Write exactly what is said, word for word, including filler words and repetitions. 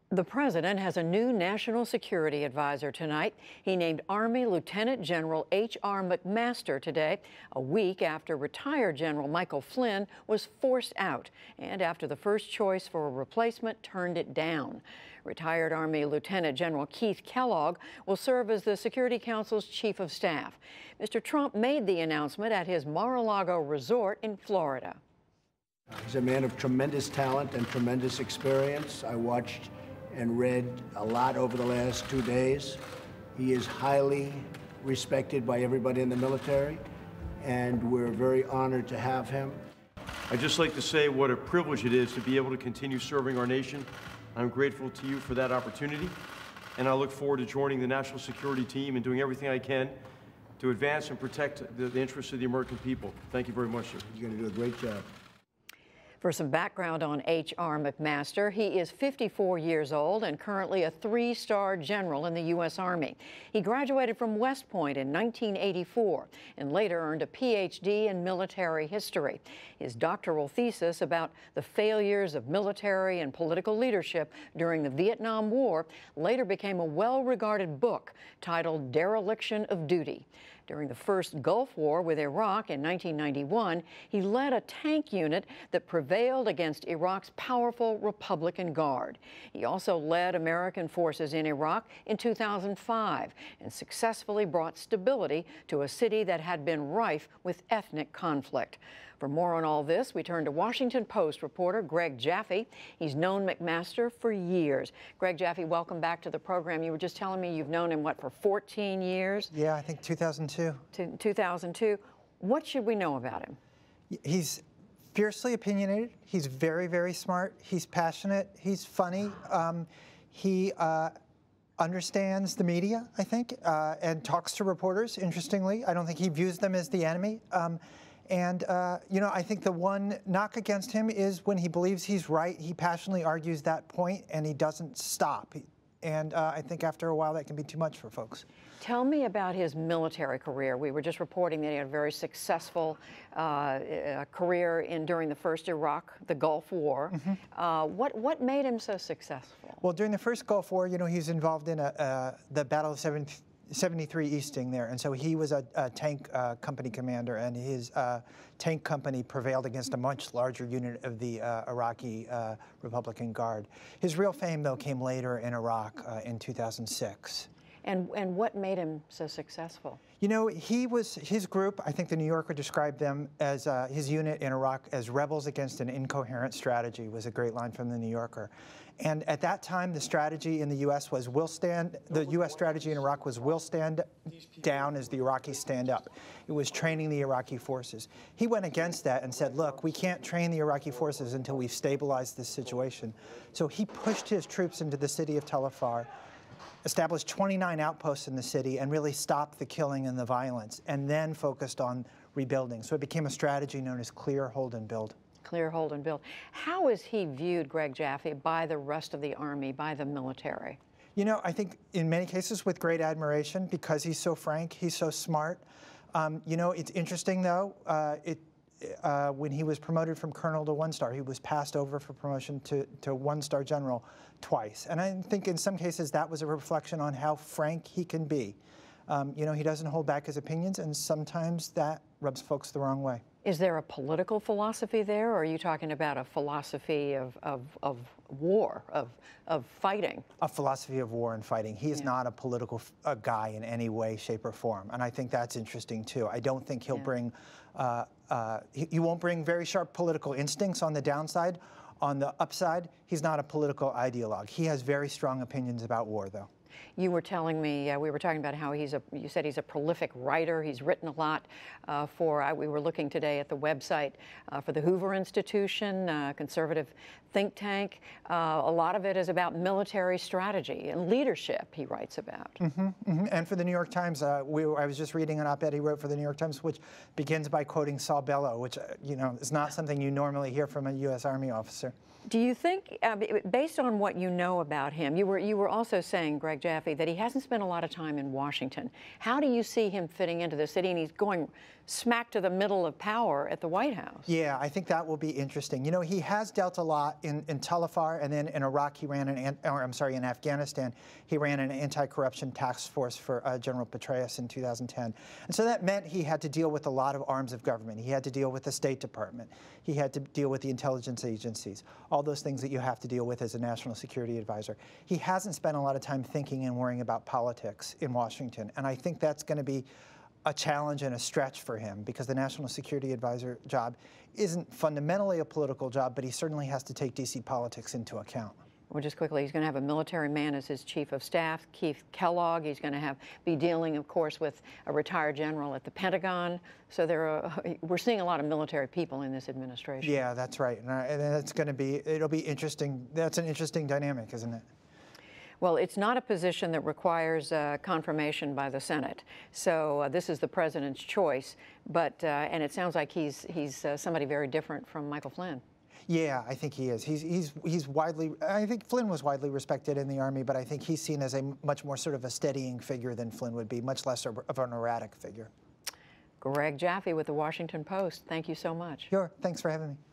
The president has a new national security advisor tonight. He named Army Lieutenant General H R McMaster today, a week after retired General Michael Flynn was forced out and after the first choice for a replacement turned it down. Retired Army Lieutenant General Keith Kellogg will serve as the Security Council's chief of staff. Mister Trump made the announcement at his Mar-a-Lago resort in Florida. He's a man of tremendous talent and tremendous experience. I watched and read a lot over the last two days. He is highly respected by everybody in the military, and we're very honored to have him. I'd just like to say what a privilege it is to be able to continue serving our nation. I'm grateful to you for that opportunity, and I look forward to joining the national security team and doing everything I can to advance and protect the, the interests of the American people. Thank you very much, sir. You're going to do a great job. For some background on H R McMaster, he is fifty-four years old and currently a three-star general in the U S Army. He graduated from West Point in nineteen eighty-four and later earned a P H D in military history. His doctoral thesis about the failures of military and political leadership during the Vietnam War later became a well-regarded book titled Dereliction of Duty. During the first Gulf War with Iraq in nineteen ninety-one, he led a tank unit that prevailed against Iraq's powerful Republican Guard. He also led American forces in Iraq in two thousand five and successfully brought stability to a city that had been rife with ethnic conflict. For more on all this, we turn to Washington Post reporter Greg Jaffe. He's known McMaster for years. Greg Jaffe, welcome back to the program. You were just telling me you've known him, what, for fourteen years? Yeah, I think two thousand two. two thousand two. What should we know about him? He's fiercely opinionated. He's very, very smart. He's passionate. He's funny. Um, he uh, understands the media, I think, uh, and talks to reporters, interestingly. I don't think he views them as the enemy. Um, And, uh, you know, I think the one knock against him is when he believes he's right, he passionately argues that point and he doesn't stop. He, and uh, I think after a while that can be too much for folks. Tell me about his military career. We were just reporting that he had a very successful uh, career in during the first Iraq, the Gulf War. Mm-hmm. uh, what, what made him so successful? Well, during the first Gulf War, you know, he was involved in a, uh, the Battle of seventy-three Easting there, and so he was a, a tank uh, company commander, and his uh, tank company prevailed against a much larger unit of the uh, Iraqi uh, Republican Guard. His real fame, though, came later in Iraq uh, in two thousand six. And, and what made him so successful? You know, he was, his group, I think the New Yorker described them as, uh, his unit in Iraq as rebels against an incoherent strategy, was a great line from the New Yorker. And at that time, the strategy in the U S was we'll stand, the U S strategy in Iraq was we'll stand down as the Iraqis stand up. It was training the Iraqi forces. He went against that and said, look, we can't train the Iraqi forces until we've stabilized this situation. So he pushed his troops into the city of Tel Afar, established twenty-nine outposts in the city, and really stopped the killing and the violence, and then focused on rebuilding. So it became a strategy known as clear, hold, and build. Clear, hold, and build. How is he viewed, Greg Jaffe, by the rest of the Army, by the military? You know, I think in many cases with great admiration because he's so frank, he's so smart. Um, you know, it's interesting, though, uh, it, uh, when he was promoted from colonel to one-star, he was passed over for promotion to, to one-star general twice. And I think in some cases that was a reflection on how frank he can be. Um, you know, he doesn't hold back his opinions, and sometimes that rubs folks the wrong way. Is there a political philosophy there, or are you talking about a philosophy of, of, of war, of, of fighting? A philosophy of war and fighting. He is yeah. not a political a guy in any way, shape, or form, and I think that's interesting, too. I don't think he'll yeah. bring, uh, uh, he, he won't bring very sharp political instincts on the downside. On the upside, he's not a political ideologue. He has very strong opinions about war, though. You were telling me, uh, we were talking about how he's a, you said he's a prolific writer. He's written a lot uh, for, uh, we were looking today at the website uh, for the Hoover Institution, uh, conservative think tank. Uh, a lot of it is about military strategy and leadership he writes about. Mm-hmm, mm-hmm. And for the New York Times, uh, we, I was just reading an op-ed he wrote for the New York Times, which begins by quoting Saul Bellow, which, uh, you know, is not something you normally hear from a U S Army officer. Do you think, uh, based on what you know about him, you were you were also saying, Greg Jaffe, that he hasn't spent a lot of time in Washington. How do you see him fitting into the city? And he's going smack to the middle of power at the White House. Yeah, I think that will be interesting. You know, he has dealt a lot in, in Telefar, and then in Iraq he ran an, or I'm sorry, in Afghanistan, he ran an anti-corruption task force for uh, General Petraeus in two thousand ten. And so that meant he had to deal with a lot of arms of government. He had to deal with the State Department. He had to deal with the intelligence agencies, all those things that you have to deal with as a national security advisor. He hasn't spent a lot of time thinking and worrying about politics in Washington, and I think that's going to be a challenge and a stretch for him, because the national security advisor job isn't fundamentally a political job, but he certainly has to take D C politics into account. Well, just quickly, he's going to have a military man as his chief of staff, Keith Kellogg. He's going to have be dealing, of course, with a retired general at the Pentagon. So there are, we're seeing a lot of military people in this administration. Yeah, that's right, and, I, and that's going to be, it'll be interesting. That's an interesting dynamic, isn't it? Well, it's not a position that requires uh, confirmation by the Senate. So uh, this is the president's choice, but uh, and it sounds like he's he's uh, somebody very different from Michael Flynn. Yeah, I think he is. He's he's he's widely. I think Flynn was widely respected in the Army, but I think he's seen as a much more sort of a steadying figure than Flynn would be, much less of an erratic figure. Greg Jaffe with the Washington Post. Thank you so much. Sure. Thanks for having me.